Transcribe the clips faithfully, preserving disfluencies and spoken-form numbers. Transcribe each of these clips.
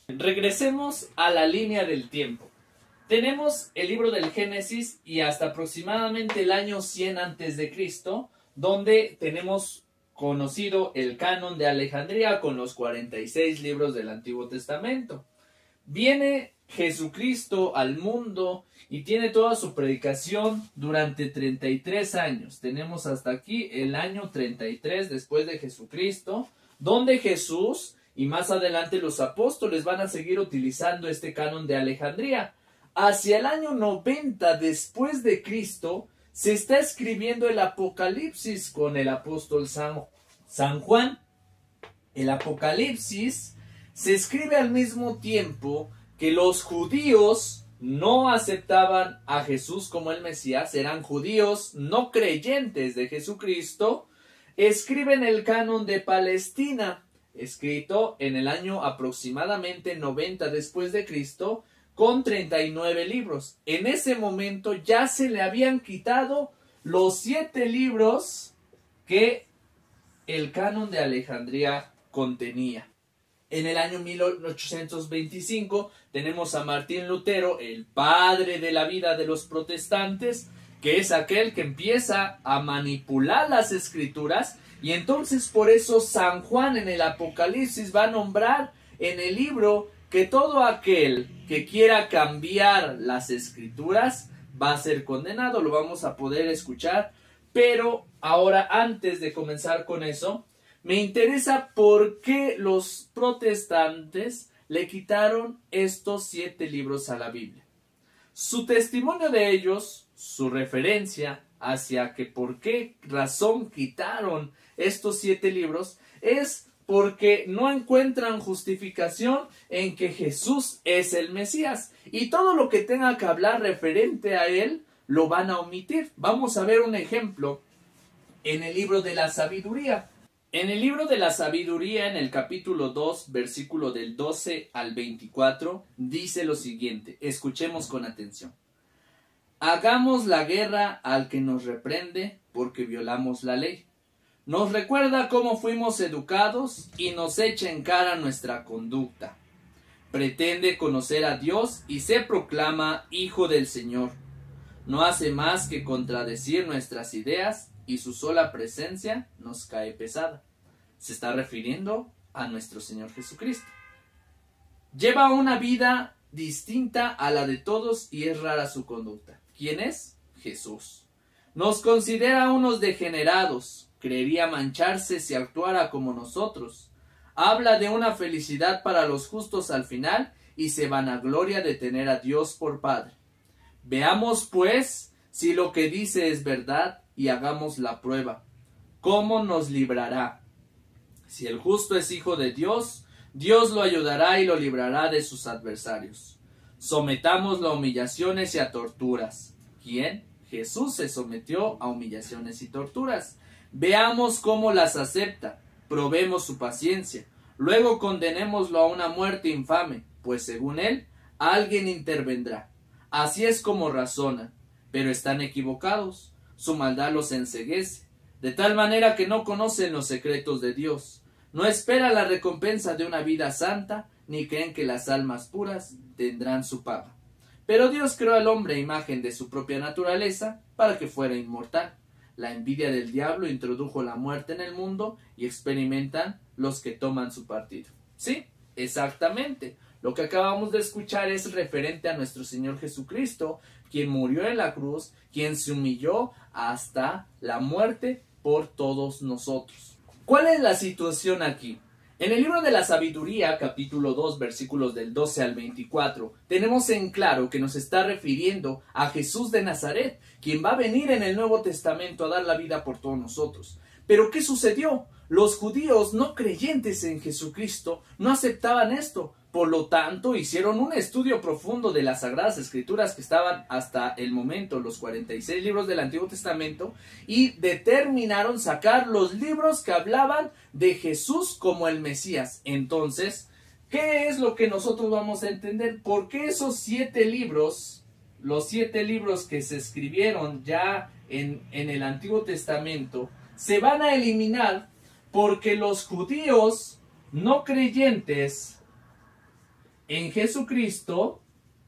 Regresemos a la línea del tiempo. Tenemos el libro del Génesis y hasta aproximadamente el año cien antes de Cristo, donde tenemos conocido el canon de Alejandría con los cuarenta y seis libros del Antiguo Testamento. Viene Jesucristo al mundo y tiene toda su predicación durante treinta y tres años. Tenemos hasta aquí el año treinta y tres después de Jesucristo, donde Jesús y más adelante los apóstoles van a seguir utilizando este canon de Alejandría. Hacia el año noventa después de Cristo se está escribiendo el Apocalipsis con el apóstol San, San Juan. El Apocalipsis se escribe al mismo tiempo que los judíos no aceptaban a Jesús como el Mesías, eran judíos no creyentes de Jesucristo. Escriben el canon de Palestina, escrito en el año aproximadamente noventa después de Cristo, con treinta y nueve libros. En ese momento ya se le habían quitado los siete libros que el canon de Alejandría contenía. En el año mil ochocientos veinticinco tenemos a Martín Lutero, el padre de la vida de los protestantes, que es aquel que empieza a manipular las escrituras, y entonces por eso San Juan en el Apocalipsis va a nombrar en el libro que todo aquel que quiera cambiar las escrituras va a ser condenado. Lo vamos a poder escuchar, pero ahora, antes de comenzar con eso, me interesa por qué los protestantes le quitaron estos siete libros a la Biblia. Su testimonio de ellos, su referencia hacia que por qué razón quitaron estos siete libros, es porque no encuentran justificación en que Jesús es el Mesías. Y todo lo que tenga que hablar referente a él, lo van a omitir. Vamos a ver un ejemplo en el libro de la sabiduría. En el libro de la sabiduría, en el capítulo dos, versículo del doce al veinticuatro, dice lo siguiente. Escuchemos con atención. Hagamos la guerra al que nos reprende porque violamos la ley. Nos recuerda cómo fuimos educados y nos echa en cara nuestra conducta. Pretende conocer a Dios y se proclama hijo del Señor. No hace más que contradecir nuestras ideas y su sola presencia nos cae pesada. Se está refiriendo a nuestro Señor Jesucristo. Lleva una vida distinta a la de todos y es rara su conducta. ¿Quién es? Jesús. Nos considera unos degenerados. Creería mancharse si actuara como nosotros. Habla de una felicidad para los justos al final y se vanagloria de tener a Dios por Padre. Veamos pues si lo que dice es verdad y hagamos la prueba. ¿Cómo nos librará? Si el justo es hijo de Dios, Dios lo ayudará y lo librará de sus adversarios. Sometámoslo a humillaciones y a torturas. ¿Quién? Jesús se sometió a humillaciones y torturas. Veamos cómo las acepta, probemos su paciencia, luego condenémoslo a una muerte infame, pues según él, alguien intervendrá. Así es como razonan, pero están equivocados, su maldad los enceguece, de tal manera que no conocen los secretos de Dios, no esperan la recompensa de una vida santa, ni creen que las almas puras tendrán su paga. Pero Dios creó al hombre a imagen de su propia naturaleza, para que fuera inmortal. La envidia del diablo introdujo la muerte en el mundo y experimentan los que toman su partido. Sí, exactamente. Lo que acabamos de escuchar es referente a nuestro Señor Jesucristo, quien murió en la cruz, quien se humilló hasta la muerte por todos nosotros. ¿Cuál es la situación aquí? En el libro de la sabiduría, capítulo dos, versículos del doce al veinticuatro, tenemos en claro que nos está refiriendo a Jesús de Nazaret, quien va a venir en el Nuevo Testamento a dar la vida por todos nosotros. Pero ¿qué sucedió? Los judíos no creyentes en Jesucristo no aceptaban esto. Por lo tanto, hicieron un estudio profundo de las Sagradas Escrituras que estaban hasta el momento, los cuarenta y seis libros del Antiguo Testamento, y determinaron sacar los libros que hablaban de Jesús como el Mesías. Entonces, ¿qué es lo que nosotros vamos a entender? ¿Por qué esos siete libros, los siete libros que se escribieron ya en, en el Antiguo Testamento, se van a eliminar? Porque los judíos no creyentes en Jesucristo,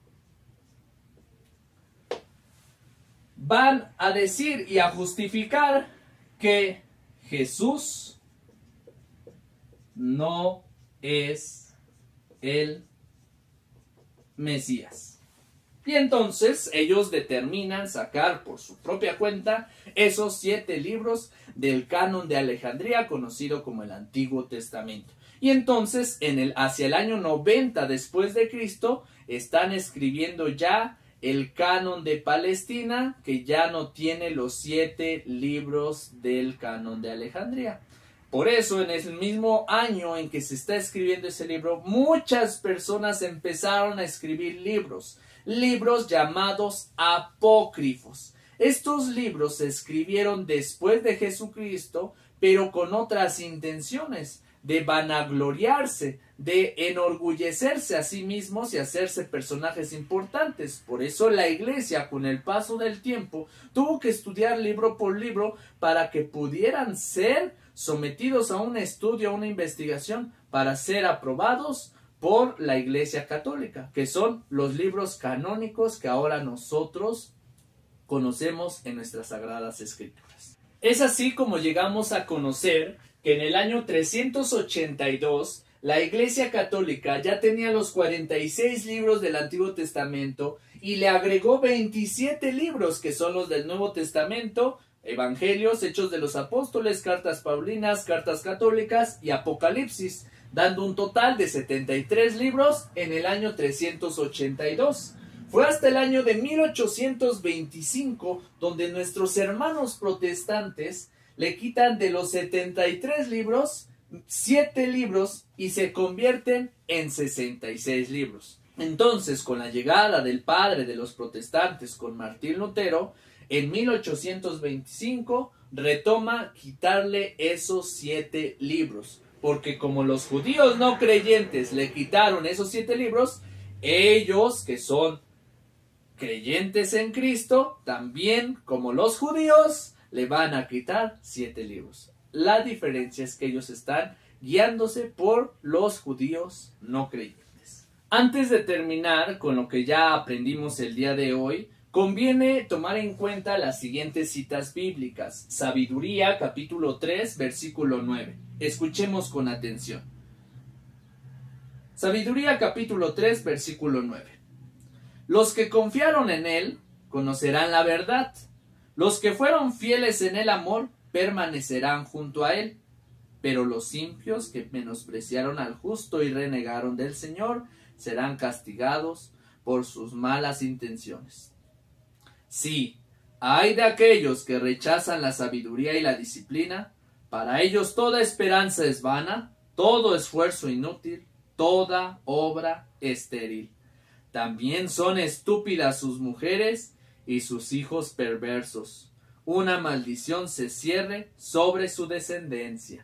van a decir y a justificar que Jesús no es el Mesías. Y entonces ellos determinan sacar por su propia cuenta esos siete libros del canon de Alejandría, conocido como el Antiguo Testamento. Y entonces, en el, hacia el año noventa después de Cristo, están escribiendo ya el canon de Palestina, que ya no tiene los siete libros del canon de Alejandría. Por eso, en el mismo año en que se está escribiendo ese libro, muchas personas empezaron a escribir libros, libros llamados apócrifos. Estos libros se escribieron después de Jesucristo, pero con otras intenciones, de vanagloriarse, de enorgullecerse a sí mismos y hacerse personajes importantes. Por eso la iglesia, con el paso del tiempo, tuvo que estudiar libro por libro para que pudieran ser sometidos a un estudio, a una investigación, para ser aprobados por la Iglesia Católica, que son los libros canónicos que ahora nosotros conocemos en nuestras Sagradas Escrituras. Es así como llegamos a conocer que en el año trescientos ochenta y dos la Iglesia Católica ya tenía los cuarenta y seis libros del Antiguo Testamento y le agregó veintisiete libros que son los del Nuevo Testamento, Evangelios, Hechos de los Apóstoles, Cartas Paulinas, Cartas Católicas y Apocalipsis, dando un total de setenta y tres libros en el año trescientos ochenta y dos. Fue hasta el año de mil ochocientos veinticinco donde nuestros hermanos protestantes le quitan de los setenta y tres libros, siete libros y se convierten en sesenta y seis libros. Entonces, con la llegada del padre de los protestantes, con Martín Lutero, en mil ochocientos veinticinco retoma quitarle esos siete libros, porque como los judíos no creyentes le quitaron esos siete libros, ellos que son creyentes en Cristo, también como los judíos, le van a quitar siete libros. La diferencia es que ellos están guiándose por los judíos no creyentes. Antes de terminar con lo que ya aprendimos el día de hoy, conviene tomar en cuenta las siguientes citas bíblicas. Sabiduría, capítulo tres, versículo nueve. Escuchemos con atención. Sabiduría, capítulo tres, versículo nueve. Los que confiaron en él conocerán la verdad. Los que fueron fieles en el amor permanecerán junto a él. Pero los impios que menospreciaron al justo y renegaron del Señor serán castigados por sus malas intenciones. Sí, ay de aquellos que rechazan la sabiduría y la disciplina, para ellos toda esperanza es vana, todo esfuerzo inútil, toda obra estéril. También son estúpidas sus mujeres y sus hijos perversos. Una maldición se cierre sobre su descendencia.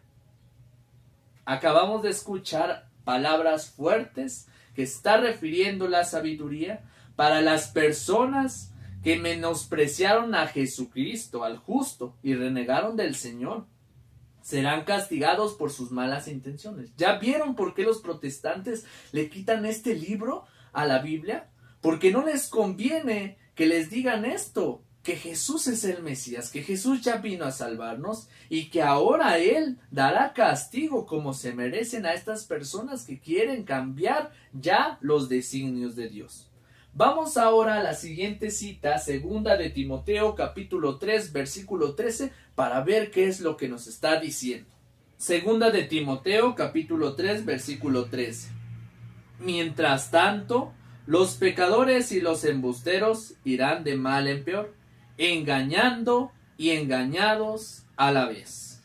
Acabamos de escuchar palabras fuertes que está refiriendo la sabiduría para las personas que menospreciaron a Jesucristo, al justo, y renegaron del Señor. Serán castigados por sus malas intenciones. ¿Ya vieron por qué los protestantes le quitan este libro a la Biblia? Porque no les conviene que les digan esto, que Jesús es el Mesías, que Jesús ya vino a salvarnos y que ahora Él dará castigo como se merecen a estas personas que quieren cambiar ya los designios de Dios. Vamos ahora a la siguiente cita, segunda de Timoteo, capítulo tres, versículo trece, para ver qué es lo que nos está diciendo. Segunda de Timoteo, capítulo tres, versículo trece. Mientras tanto, los pecadores y los embusteros irán de mal en peor, engañando y engañados a la vez.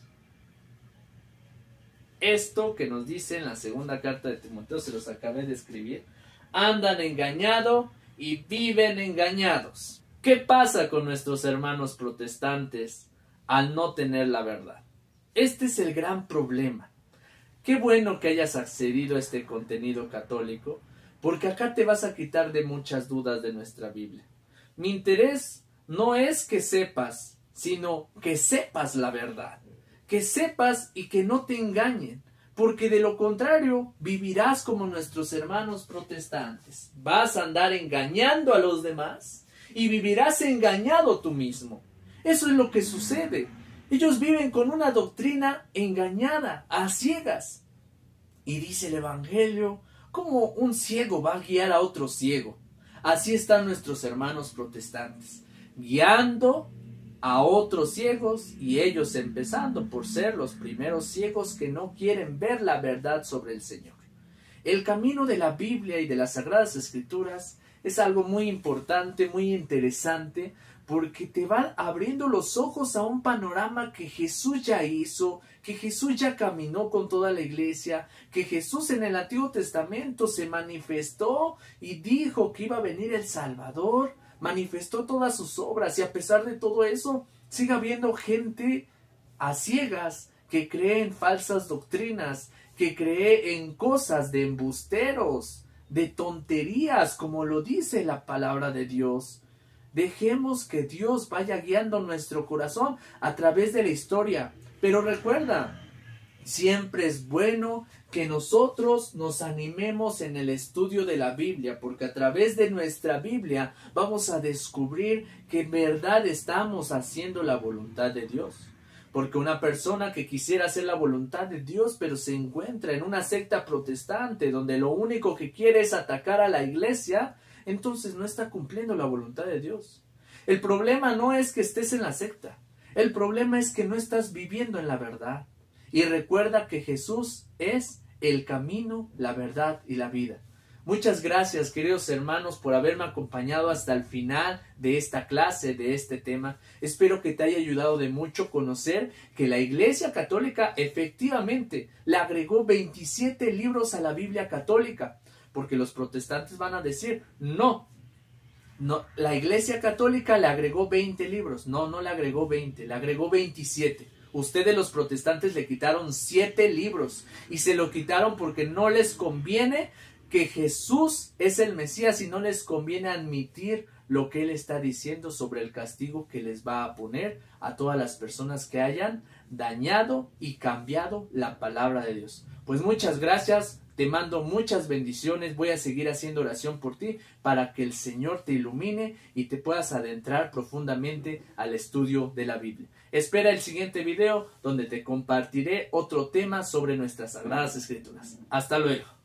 Esto que nos dice en la segunda carta de Timoteo, se los acabé de escribir, andan engañados y viven engañados. ¿Qué pasa con nuestros hermanos protestantes al no tener la verdad? Este es el gran problema. Qué bueno que hayas accedido a este contenido católico, porque acá te vas a quitar de muchas dudas de nuestra Biblia. Mi interés no es que sepas, sino que sepas la verdad. Que sepas y que no te engañen. porque de lo contrario vivirás como nuestros hermanos protestantes. Vas a andar engañando a los demás y vivirás engañado tú mismo. Eso es lo que sucede. Ellos viven con una doctrina engañada, a ciegas. Y dice el Evangelio, ¿cómo un ciego va a guiar a otro ciego? Así están nuestros hermanos protestantes, guiando a otros ciegos, y ellos empezando por ser los primeros ciegos que no quieren ver la verdad sobre el Señor. El camino de la Biblia y de las Sagradas Escrituras es algo muy importante, muy interesante, porque te va abriendo los ojos a un panorama que Jesús ya hizo, que Jesús ya caminó con toda la iglesia, que Jesús en el Antiguo Testamento se manifestó y dijo que iba a venir el Salvador, manifestó todas sus obras, y a pesar de todo eso, sigue habiendo gente a ciegas que cree en falsas doctrinas, que cree en cosas de embusteros, de tonterías, como lo dice la palabra de Dios. Dejemos que Dios vaya guiando nuestro corazón a través de la historia. Pero recuerda, siempre es bueno que nosotros nos animemos en el estudio de la Biblia, porque a través de nuestra Biblia vamos a descubrir que en verdad estamos haciendo la voluntad de Dios. Porque una persona que quisiera hacer la voluntad de Dios, pero se encuentra en una secta protestante donde lo único que quiere es atacar a la iglesia, entonces no está cumpliendo la voluntad de Dios. El problema no es que estés en la secta. El problema es que no estás viviendo en la verdad. Y recuerda que Jesús es el camino, la verdad y la vida. Muchas gracias, queridos hermanos, por haberme acompañado hasta el final de esta clase, de este tema. Espero que te haya ayudado de mucho conocer que la Iglesia Católica efectivamente le agregó veintisiete libros a la Biblia Católica. Porque los protestantes van a decir, no, no, la Iglesia Católica le agregó veinte libros. No, no le agregó veinte, le agregó veintisiete. Ustedes los protestantes le quitaron siete libros y se lo quitaron porque no les conviene que Jesús es el Mesías y no les conviene admitir lo que Él está diciendo sobre el castigo que les va a poner a todas las personas que hayan dañado y cambiado la palabra de Dios. Pues muchas gracias, te mando muchas bendiciones, voy a seguir haciendo oración por ti para que el Señor te ilumine y te puedas adentrar profundamente al estudio de la Biblia. Espera el siguiente video donde te compartiré otro tema sobre nuestras Sagradas Escrituras. Hasta luego.